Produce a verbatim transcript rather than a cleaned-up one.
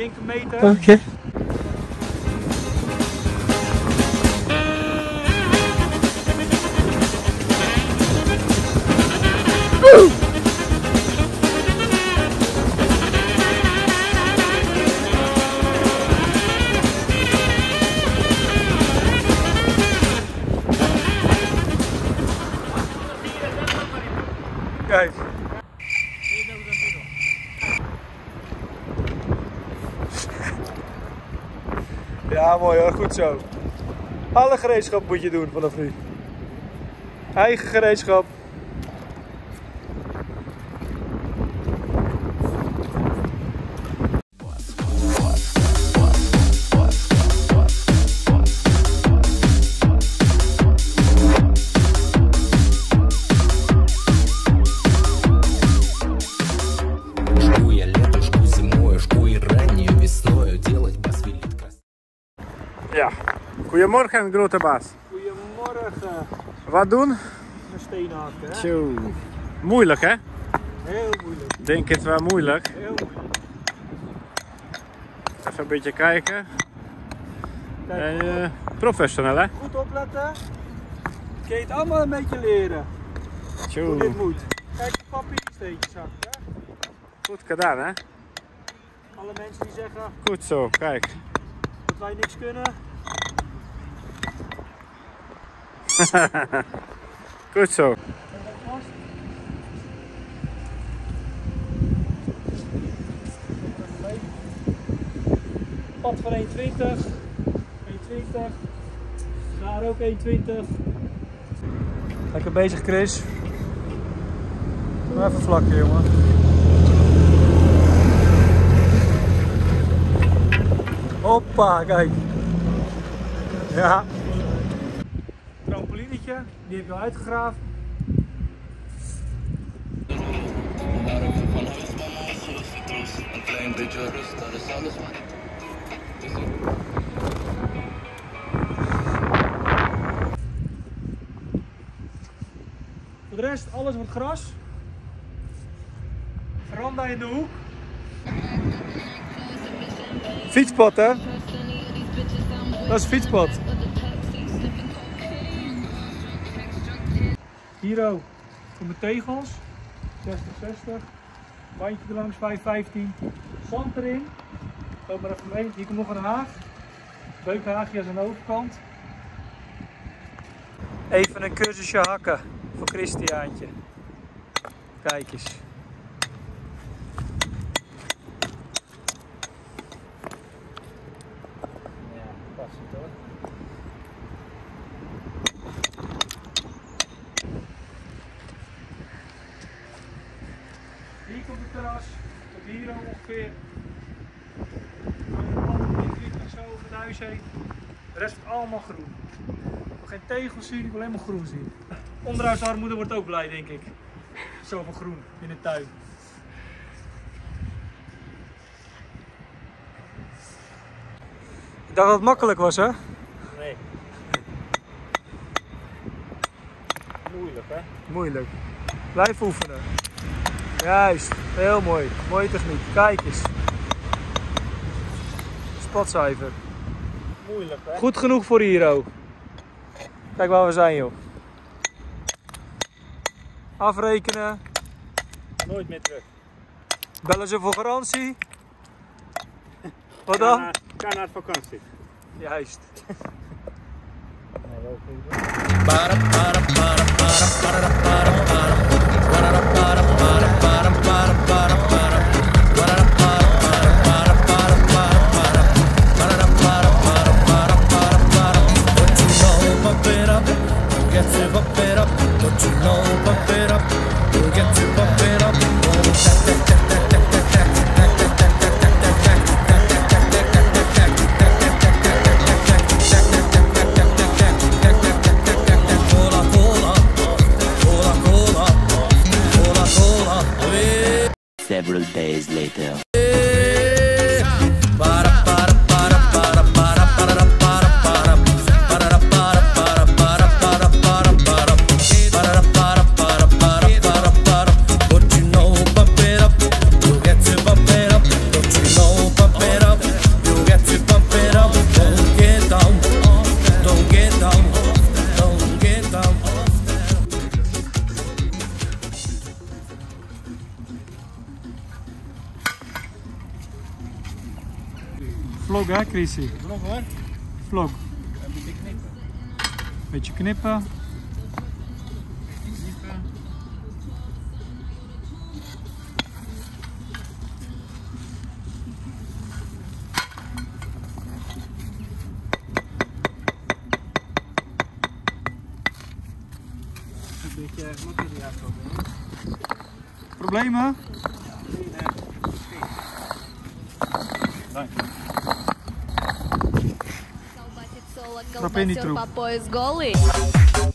linker meter. Oké. Okay. Kijk. Ja, mooi hoor, goed zo. Alle gereedschap moet je doen vanaf nu. Eigen gereedschap. Ja, goedemorgen grote baas. Goedemorgen. Wat doen? Een steen hakken, hè? Tjoe. Moeilijk hè? Heel moeilijk. Denk het wel moeilijk. Heel moeilijk. Even een beetje kijken. Kijk, En, uh, professioneel hè? goed opletten. Kun je het allemaal een beetje leren. Tjoe. Hoe dit moet. Kijk, de papiersteentjes zakken, hè? Goed gedaan hè? Alle mensen die zeggen Goed zo, kijk. dat wij niks kunnen. Goed zo. Pad van één twintig. één twintig. Daar ook één twintig. Lekker bezig, Chris. Maar even vlakken, jongen. Hoppa, kijk. Ja. Trampolinetje, die heb je al uitgegraven. Een klein beetje rust, dat is alles man. Voor de rest, alles wordt gras. Veranda in de hoek. Fietspad hè? Dat is fietspad. Hier ook voor mijn tegels. zestig zestig. Bandje er langs vijf vijftien. Zand erin. Loop maar even mee. Hier komt nog een haag. Beukhaagje aan de overkant. Even een cursusje hakken voor Christiaantje. Kijk eens. Ja, past het hoor. Hier komt het terras, tot hier ongeveer. Zo over het huis heen. De rest wordt allemaal groen. Ik wil geen tegels zien, ik wil helemaal groen zien. Onderhuisarmoede wordt ook blij, denk ik. Zoveel groen in de tuin. Ik dacht dat het makkelijk was, hè? Nee. Moeilijk hè? Moeilijk. Blijf oefenen. Juist, heel mooi. Mooie techniek. Kijk eens. Spatcijfer. Moeilijk hè? Goed genoeg voor Hiro. Kijk waar we zijn joh. Afrekenen. Nooit meer terug. Bellen ze voor garantie. Wat dan? Ga naar, ga naar vakantie. Juist. Several days later. Chrissy? Vlog hoor. Vlog. Een beetje knippen. Beetje knippen. Knippen. Een beetje materiaal proberen. Problemen? Колбасит соло, Пропей колбасер нитро. по пояс голый.